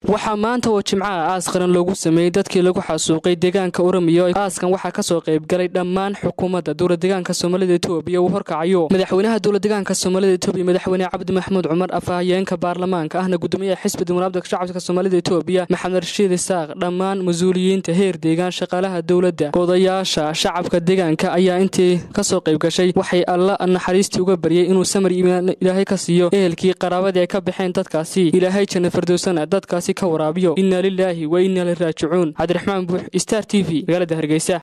waxaa maanta oo Jimcaha aas qaran loogu sameeyay dadkii lagu xasuuqay deegaanka Oromiyo. Aaskan waxaa ka soo qayb galay dhammaan xukuumadda dowladda deegaanka Soomaalida Itoobiya uu horkacayo madaxweynaha dowladda deegaanka Soomaalida Itoobiya madaxweyne Cabdi Maxamuud Cumar afhayeenka baarlamaanka ahna gudoomiyaha xisbiga munaafadka shacabka Soomaalida Itoobiya Maxamed Rashiid Isaaq dhammaan mas'uuliyiinta heer deegaan shaqaalaha dowladda odayaasha shacabka deegaanka ayaa intii ka soo qayb gashay waxay alla naxariistii uga bariyay inuu samir Ilaahay ka siiyo ehelkii qaraabada ay ka baxeen dadkaasi Ilaahay janno firdawsana dadkaasi ka waraabiyo inna lillahi wa inna ilayhi raaji'uun. Cabdiraxmaan Buux Star TV magaalada Hargeysa.